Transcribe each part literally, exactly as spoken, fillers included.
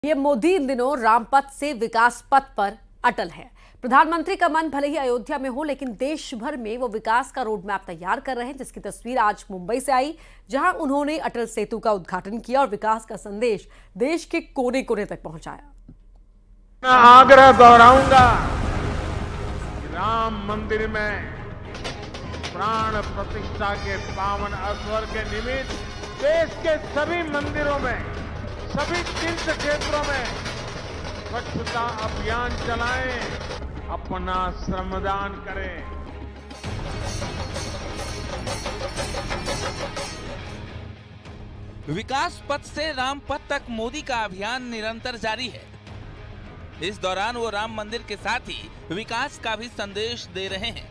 PM Modi इन दिनों रामपथ से विकास पथ पर अटल है। प्रधानमंत्री का मन भले ही अयोध्या में हो, लेकिन देश भर में वो विकास का रोड मैप तैयार कर रहे हैं, जिसकी तस्वीर आज मुंबई से आई, जहां उन्होंने अटल सेतु का उद्घाटन किया और विकास का संदेश देश के कोने कोने तक पहुंचाया। मैं आग्रह दोहराऊंगा, राम मंदिर में प्राण प्रतिष्ठा के पावन अवसर के निमित्त देश के सभी मंदिरों में, सभी तीर्थ क्षेत्रों में स्वच्छता अभियान चलाएं, अपना श्रमदान करें। विकास पथ से राम पथ तक मोदी का अभियान निरंतर जारी है। इस दौरान वो राम मंदिर के साथ ही विकास का भी संदेश दे रहे हैं।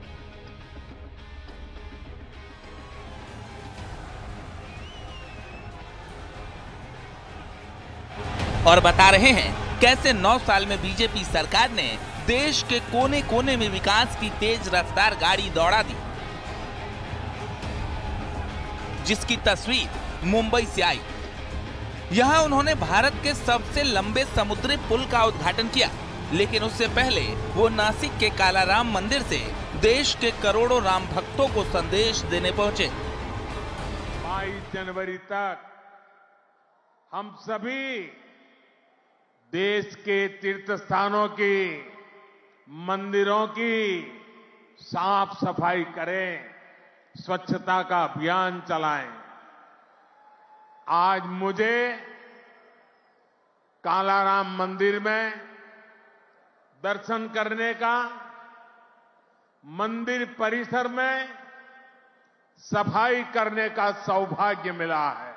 और बता रहे हैं कैसे नौ साल में बीजेपी सरकार ने देश के कोने कोने में विकास की तेज रफ्तार गाड़ी दौड़ा दी, जिसकी तस्वीर मुंबई से आई। यहां उन्होंने भारत के सबसे लंबे समुद्री पुल का उद्घाटन किया, लेकिन उससे पहले वो नासिक के कालाराम मंदिर से देश के करोड़ों राम भक्तों को संदेश देने पहुंचे। बाईस जनवरी तक हम सभी देश के तीर्थ स्थानों की, मंदिरों की साफ सफाई करें, स्वच्छता का अभियान चलाएं। आज मुझे कालाराम मंदिर में दर्शन करने का, मंदिर परिसर में सफाई करने का सौभाग्य मिला है।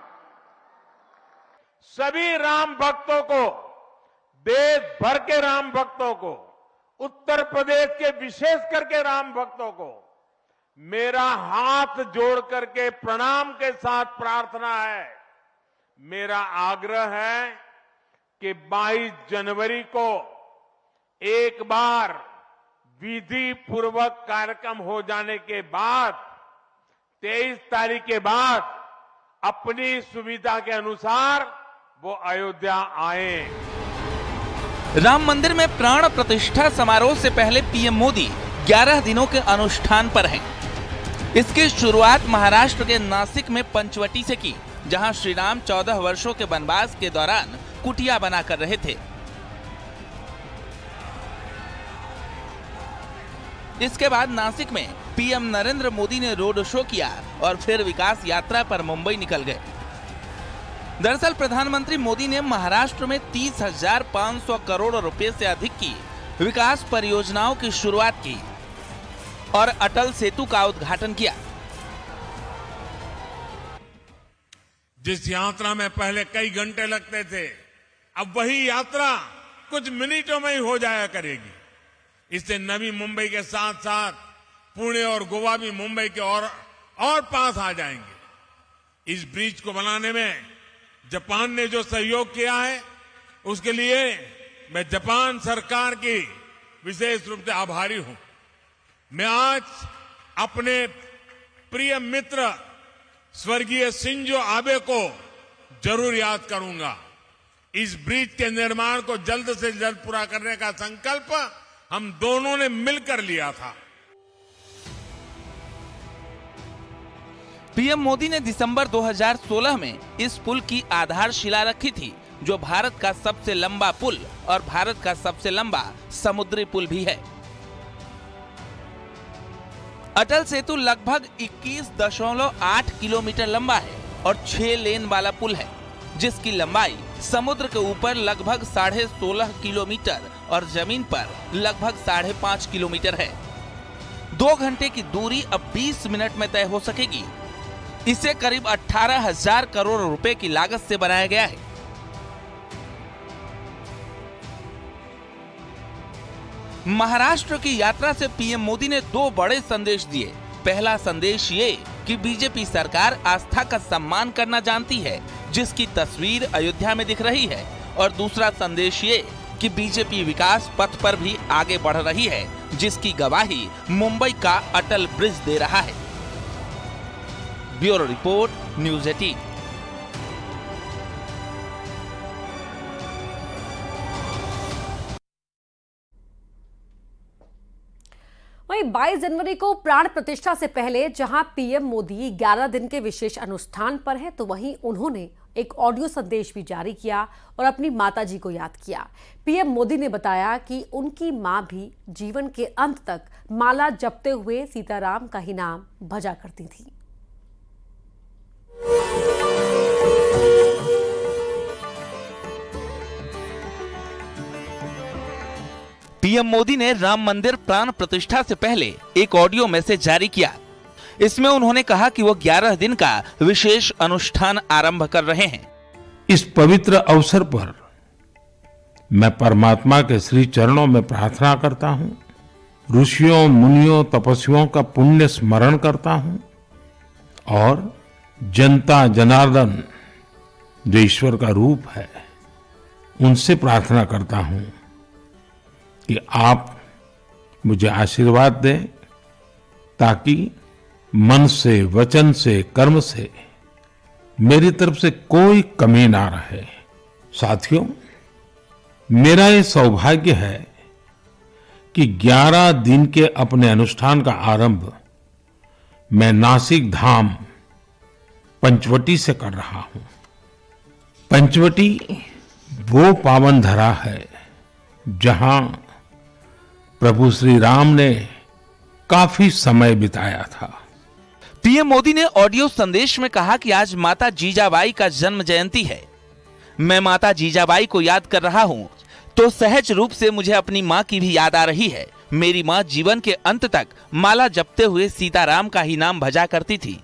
सभी राम भक्तों को, देश भर के राम भक्तों को, उत्तर प्रदेश के विशेष करके राम भक्तों को मेरा हाथ जोड़ करके प्रणाम के साथ प्रार्थना है, मेरा आग्रह है कि बाईस जनवरी को एक बार विधि पूर्वक कार्यक्रम हो जाने के बाद, तेईस तारीख के बाद अपनी सुविधा के अनुसार वो अयोध्या आए। राम मंदिर में प्राण प्रतिष्ठा समारोह से पहले पीएम मोदी ग्यारह दिनों के अनुष्ठान पर हैं। इसकी शुरुआत महाराष्ट्र के नासिक में पंचवटी से की, जहां श्री राम चौदह वर्षों के वनवास के दौरान कुटिया बना कर रहे थे। इसके बाद नासिक में पीएम नरेंद्र मोदी ने रोड शो किया और फिर विकास यात्रा पर मुंबई निकल गए। दरअसल प्रधानमंत्री मोदी ने महाराष्ट्र में तीस हजार पाँच सौ करोड़ रुपए से अधिक की विकास परियोजनाओं की शुरुआत की और अटल सेतु का उद्घाटन किया। जिस यात्रा में पहले कई घंटे लगते थे, अब वही यात्रा कुछ मिनटों में ही हो जाया करेगी। इससे नवी मुंबई के साथ साथ पुणे और गोवा भी मुंबई के और और पास आ जाएंगे। इस ब्रिज को बनाने में जापान ने जो सहयोग किया है, उसके लिए मैं जापान सरकार की विशेष रूप से आभारी हूं। मैं आज अपने प्रिय मित्र स्वर्गीय शिंजो आबे को जरूर याद करूंगा। इस ब्रिज के निर्माण को जल्द से जल्द पूरा करने का संकल्प हम दोनों ने मिलकर लिया था। पीएम मोदी ने दिसंबर दो हज़ार सोलह में इस पुल की आधारशिला रखी थी, जो भारत का सबसे लंबा पुल और भारत का सबसे लंबा समुद्री पुल भी है। अटल सेतु लगभग इक्कीस दशमलव आठ किलोमीटर लंबा है और छह लेन वाला पुल है, जिसकी लंबाई समुद्र के ऊपर लगभग साढ़े सोलह किलोमीटर और जमीन पर लगभग साढ़े पांच किलोमीटर है। दो घंटे की दूरी अब बीस मिनट में तय हो सकेगी। इसे करीब अठारह हजार करोड़ रुपए की लागत से बनाया गया है। महाराष्ट्र की यात्रा से पीएम मोदी ने दो बड़े संदेश दिए। पहला संदेश ये कि बीजेपी सरकार आस्था का सम्मान करना जानती है, जिसकी तस्वीर अयोध्या में दिख रही है, और दूसरा संदेश ये कि बीजेपी विकास पथ पर भी आगे बढ़ रही है, जिसकी गवाही मुंबई का अटल ब्रिज दे रहा है। ब्यूरो रिपोर्ट, न्यूज़ अठारह। में बाईस जनवरी को प्राण प्रतिष्ठा से पहले जहां पीएम मोदी ग्यारह दिन के विशेष अनुष्ठान पर है, तो वहीं उन्होंने एक ऑडियो संदेश भी जारी किया और अपनी माताजी को याद किया। पीएम मोदी ने बताया कि उनकी मां भी जीवन के अंत तक माला जपते हुए सीताराम का ही नाम भजा करती थी। पीएम मोदी ने राम मंदिर प्राण प्रतिष्ठा से पहले एक ऑडियो मैसेज जारी किया। इसमें उन्होंने कहा कि वो ग्यारह दिन का विशेष अनुष्ठान आरंभ कर रहे हैं। इस पवित्र अवसर पर मैं परमात्मा के श्री चरणों में प्रार्थना करता हूं, ऋषियों मुनियों तपस्वियों का पुण्य स्मरण करता हूं और जनता जनार्दन जो ईश्वर का रूप है उनसे प्रार्थना करता हूं कि आप मुझे आशीर्वाद दें ताकि मन से, वचन से, कर्म से मेरी तरफ से कोई कमी ना रहे। साथियों, मेरा ये सौभाग्य है कि ग्यारह दिन के अपने अनुष्ठान का आरंभ मैं नासिक धाम पंचवटी से कर रहा हूं। पंचवटी वो पावन धरा है जहां प्रभु श्री राम ने काफी समय बिताया था। पीएम मोदी ने ऑडियो संदेश में कहा कि आज माता जीजाबाई का जन्म जयंती है। मैं माता जीजाबाई को याद कर रहा हूं तो सहज रूप से मुझे अपनी मां की भी याद आ रही है। मेरी मां जीवन के अंत तक माला जपते हुए सीताराम का ही नाम भजा करती थी।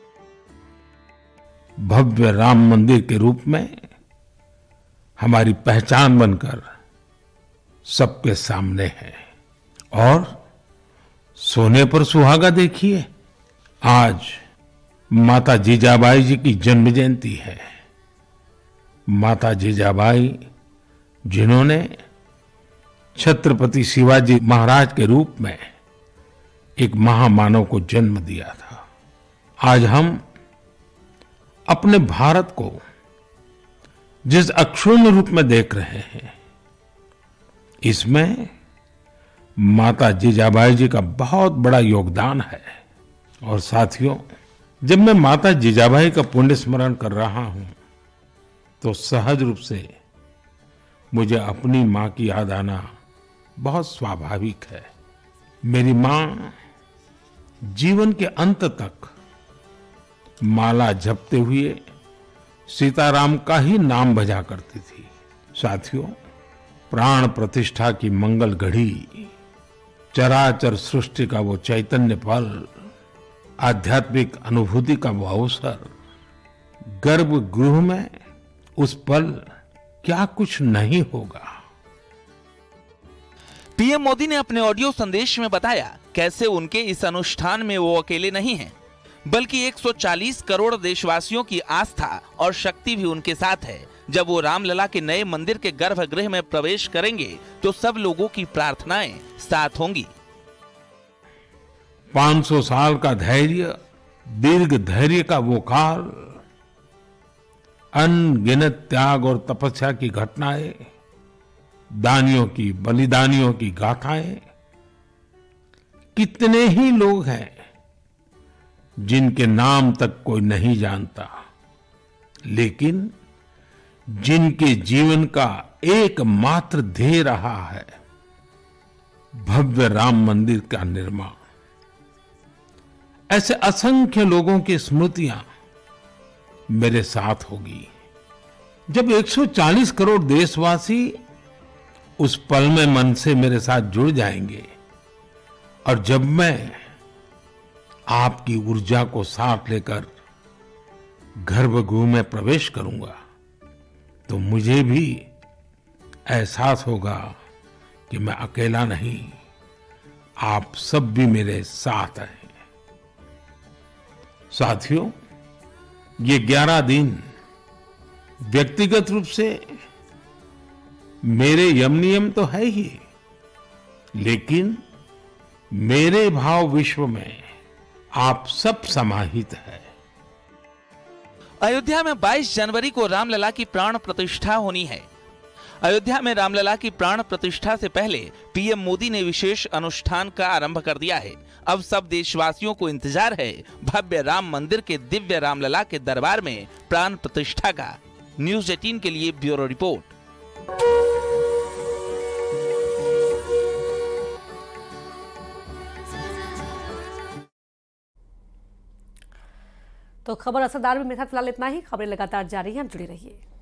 भव्य राम मंदिर के रूप में हमारी पहचान बनकर सबके सामने है। और सोने पर सुहागा देखिए, आज माता जीजाबाई जी की जन्म जयंती है। माता जीजाबाई जिन्होंने छत्रपति शिवाजी महाराज के रूप में एक महामानव को जन्म दिया था। आज हम अपने भारत को जिस अक्षुण्ण रूप में देख रहे हैं, इसमें माता जीजाबाई जी का बहुत बड़ा योगदान है। और साथियों, जब मैं माता जीजाबाई का पुण्य स्मरण कर रहा हूं तो सहज रूप से मुझे अपनी मां की याद आना बहुत स्वाभाविक है। मेरी मां जीवन के अंत तक माला जपते हुए सीताराम का ही नाम भजा करती थी। साथियों, प्राण प्रतिष्ठा की मंगल घड़ी, चराचर सृष्टि का वो चैतन्य पल, आध्यात्मिक अनुभूति का वो अवसर, गर्भगृह में उस पल क्या कुछ नहीं होगा। पीएम मोदी ने अपने ऑडियो संदेश में बताया कैसे उनके इस अनुष्ठान में वो अकेले नहीं हैं, बल्कि एक सौ चालीस करोड़ देशवासियों की आस्था और शक्ति भी उनके साथ है। जब वो रामलला के नए मंदिर के गर्भगृह में प्रवेश करेंगे तो सब लोगों की प्रार्थनाएं साथ होंगी। पाँच सौ साल का धैर्य, दीर्घ धैर्य का वो काल, अनगिनत त्याग और तपस्या की घटनाएं, दानियों की, बलिदानियों की गाथाएं, कितने ही लोग हैं जिनके नाम तक कोई नहीं जानता, लेकिन जिनके जीवन का एकमात्र ध्येय रहा है भव्य राम मंदिर का निर्माण। ऐसे असंख्य लोगों की स्मृतियां मेरे साथ होगी। जब एक सौ चालीस करोड़ देशवासी उस पल में मन से मेरे साथ जुड़ जाएंगे और जब मैं आपकी ऊर्जा को साथ लेकर गर्भगृह में प्रवेश करूंगा तो मुझे भी एहसास होगा कि मैं अकेला नहीं, आप सब भी मेरे साथ हैं। साथियों, ये ग्यारह दिन व्यक्तिगत रूप से मेरे यम नियम तो है ही, लेकिन मेरे भाव विश्व में आप सब समाहित है। अयोध्या में बाईस जनवरी को रामलला की प्राण प्रतिष्ठा होनी है। अयोध्या में रामलला की प्राण प्रतिष्ठा से पहले पीएम मोदी ने विशेष अनुष्ठान का आरंभ कर दिया है। अब सब देशवासियों को इंतजार है भव्य राम मंदिर के दिव्य रामलला के दरबार में प्राण प्रतिष्ठा का। न्यूज़ अठारह के लिए ब्यूरो रिपोर्ट। तो खबर असरदार में मेरे साथ फिलहाल इतना ही। खबरें लगातार जारी हैं, आप जुड़े रहिए।